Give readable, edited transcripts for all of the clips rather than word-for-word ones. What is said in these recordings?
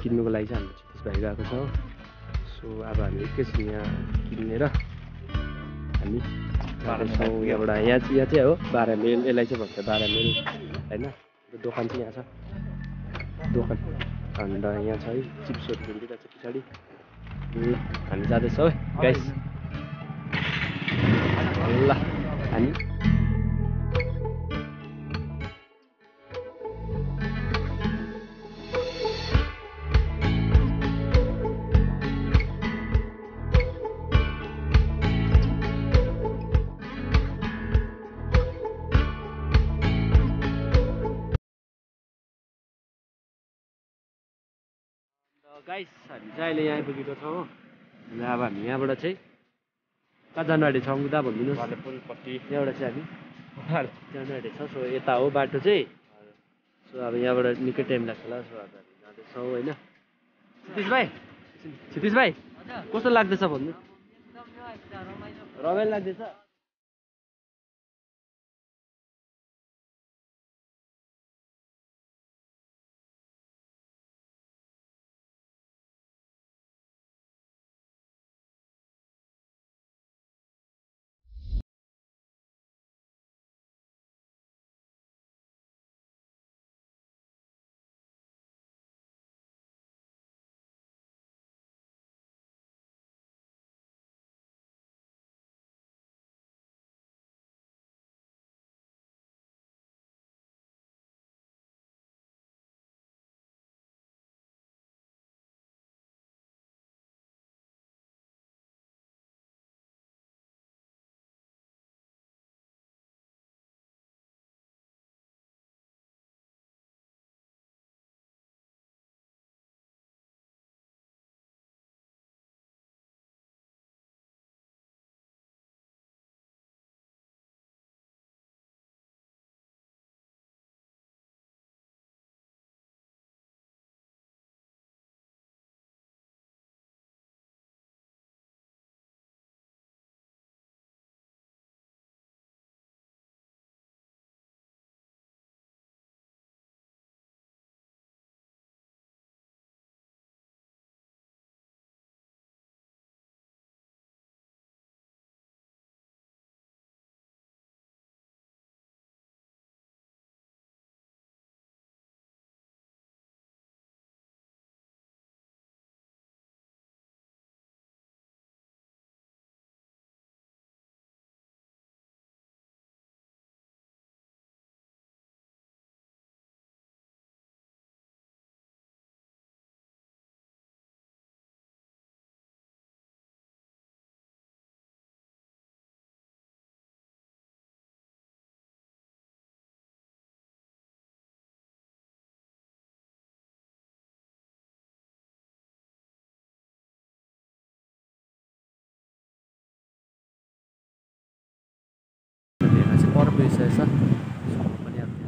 किन्नुको लागि चाहिँ हाम्रो क्षितिज भाइ गएको छ। सो अब हामी एकैछिन यहाँ किनेर हामी जाँदैछौँ यहाँबाट। यहाँ चाहिँ हो 12 माइल, यसलाई चाहिँ भन्छ 12 माइल होइन। दोकान चाहिँ यहाँ छ दोकान, अन्त यहाँ छ है चिप्सहरू किनिदिइरहेको छ पछाडि। हामी जाँदैछौँ है गाइस। ल हामी गाइस हामी चाहिँ अहिले यहाँ आइपुगेको छौँ हो। अब हामी यहाँबाट चाहिँ कहाँ जानु आँटेको छौँ उता भनिदिनुहोस्। भालेपुलपट्टि यहाँबाट चाहिँ हामी जानु आँटेको छ। सो यता हो बाटो चाहिँ। सो अब यहाँबाट निकै टाइम लाग्छ होला। सो अब हामी जाँदैछौँ होइन। क्षितिज भाइ कस्तो लाग्दैछ भन्नु? रमाइलो लाग्दैछ। पर गइसकेको छ। पनि अब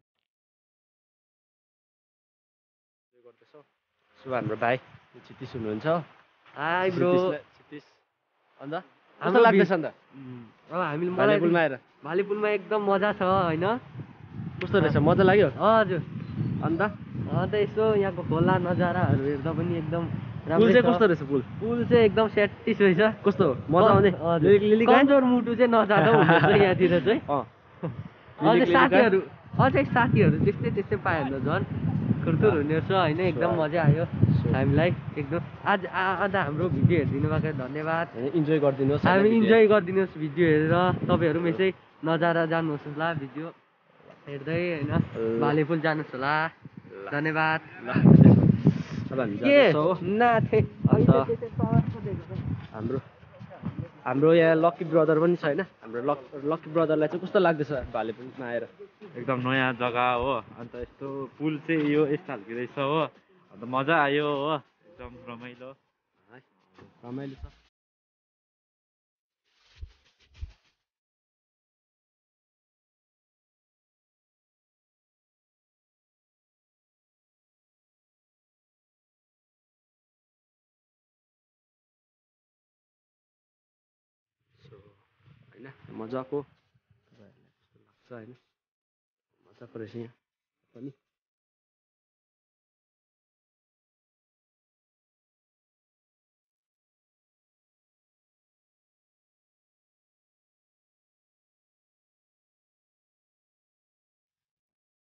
गर्दैछौँ। सो हाम्रो भाइ क्षितिज हुनुहुन्छ। High bro. क्षितिज अन्त कस्तो लाग्दैछ अन्त? हामीले भालेपुलमा आएर भालेपुलमा एकदम मजा छ होइन। कस्तो रहेछ? मजा लाग्यो? हजुर। अन्त यसो यहाँको खोला नजाराहरू हेर्दा पनि एकदम पुल चाहिँ कस्तो रहेछ? पुल चाहिँ एकदम सेटिस्फाई छ। कस्तो मजा आउने? कमजोर मुटु चाहिँ नजाँदा हुँदैछ यहाँतिर चाहिँ। साथीहरू त्यस्तै पायो भने झन् खुर्तुर हुने रहेछ होइन। एकदम मजा आयो हामीलाई एकदम। आज हाम्रो भिडियो हेरिदिनु भएको धन्यवाद। इन्जोय गरिदिनुहोस्। हामी इन्जोय गरिदिनुहोस् भिडियो हेरेर। तपाईँहरू यसै नजारा जानुहोस् होला भिडियो हेर्दै होइन। भालेपुल जानुहोस् होला। धन्यवाद। अब हामी जाँदैछौँ। हाम्रो यहाँ लक्की ब्रदर पनि छ होइन। हाम्रो लक्की ब्रदरलाई चाहिँ कस्तो लाग्दैछ भालेपुलमा आएर? एकदम नयाँ जग्गा हो। अन्त यस्तो पुल चाहिँ यो यस्तो खालको रहेछ हो। अन्त मजा आयो हो। एकदम रमाइलो छ। होइन मजाको लाग्छ होइन। मजाको रहेछ यहाँ पनि।